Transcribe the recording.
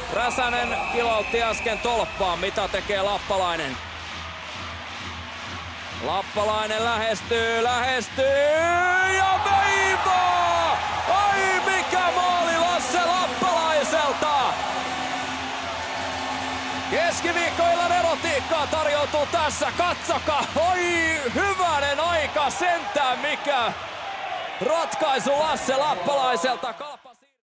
Räsänen kilautti äsken tolppaan. Mitä tekee Lappalainen? Lappalainen lähestyy ja veivaa! Ai mikä maali Lasse Lappalaiselta! Keskiviikkoillan erotiikkaa tarjoutuu tässä, katsokaa! Oi hyvänen aika sentään, mikä ratkaisu Lasse Lappalaiselta!